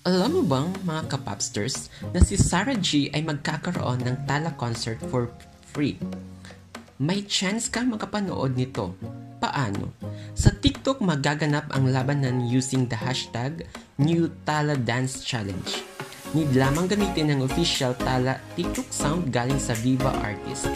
Alam mo bang mga kapopsters na si Sarah G ay magkakaroon ng Tala concert for free? May chance kang makapanood nito. Paano? Sa TikTok magaganap ang labanan using the hashtag #NewTalaDanceChallenge. Need lamang gamitin ang official Tala TikTok sound galing sa Viva Artist.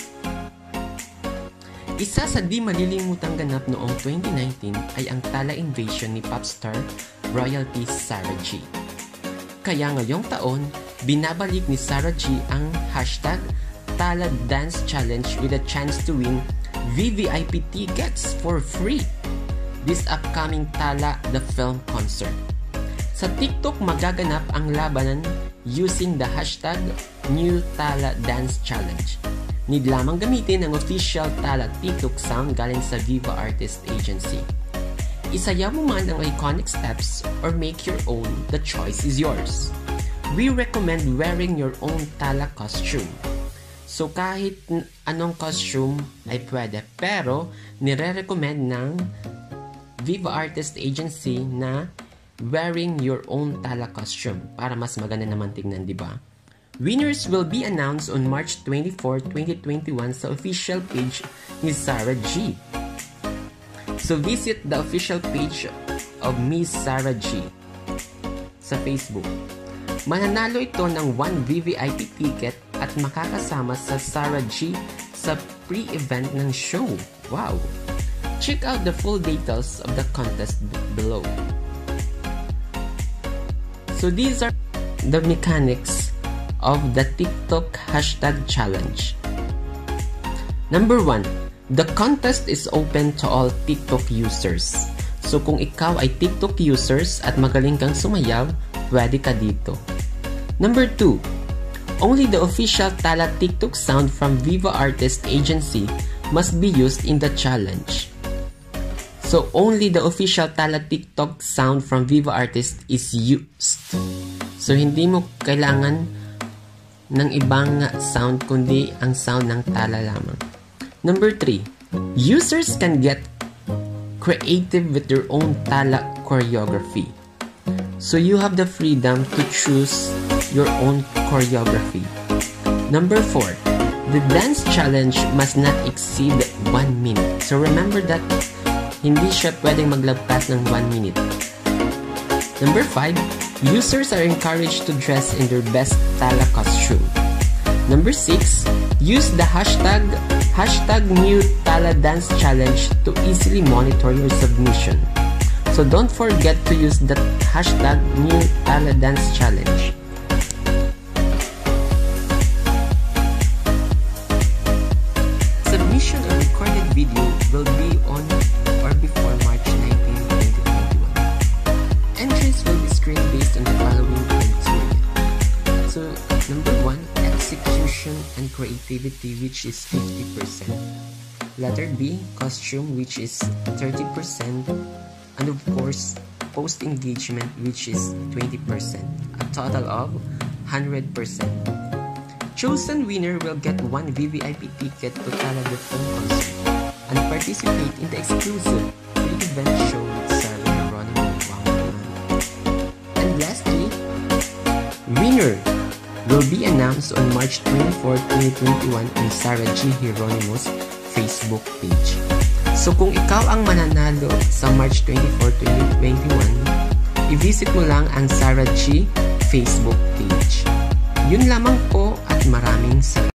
Isa sa di malilimutang ganap noong 2019 ay ang Tala invasion ni popstar royalty Sarah G. Kaya ngayong taon, binabalik ni Sarah G ang hashtag Tala Dance Challenge with a chance to win VVIP tickets for free this upcoming Tala the Film concert. Sa TikTok magaganap ang labanan using the hashtag #NewTalaDanceChallenge. Need lamang gamitin ang official Tala TikTok sound galing sa Viva Artist Agency. Isayaw mo man ang iconic steps or make your own, the choice is yours. We recommend wearing your own Tala costume. So kahit anong costume ay pwede, pero nire-recommend ng Viva Artist Agency na wearing your own Tala costume para mas maganda naman tignan, di ba? Winners will be announced on March 24, 2021 sa official page ni Sarah G. So visit the official page of Miss Sarah G sa Facebook. Mananalo ito ng 1 VVIP ticket at makakasama sa Sarah G sa pre-event ng show. Wow! Check out the full details of the contest below. So these are the mechanics of the TikTok hashtag challenge. Number 1. The contest is open to all TikTok users. So kung ikaw ay TikTok users at magaling kang sumayaw, pwede ka dito. Number 2. Only the official Tala TikTok sound from Viva Artist Agency must be used in the challenge. So only the official Tala TikTok sound from Viva Artist is used. So hindi mo kailangan ng ibang sound kundi ang sound ng Tala lamang. Number 3, users can get creative with their own Tala choreography. So you have the freedom to choose your own choreography. Number 4, the dance challenge must not exceed 1 minute. So remember that hindi siya pwedeng maglagpas ng 1 minute. Number 5, users are encouraged to dress in their best Tala costume. Number 6, use the hashtag #NewTalaDanceChallenge to easily monitor your submission. So don't forget to use the hashtag #NewTalaDanceChallenge. Submission of recorded video will be on or before March 19, 2021. Entries will be screened based on the following criteria. So number 1, execution and creativity, which is 50%. Letter B, costume, which is 30%. And of course, post engagement, which is 20%. A total of 100%. Chosen winner will get 1 VVIP ticket to Tala the Film concert and participate in the exclusive pre-event show with Sarah Geronimo. And lastly, winner will be announced on March 24, 2021 on Sarah G. Geronimo's Facebook page. So kung ikaw ang mananalo sa March 24, 2021, i-visit mo lang ang Sarah G. Facebook page. Yun lamang po at maraming salamat.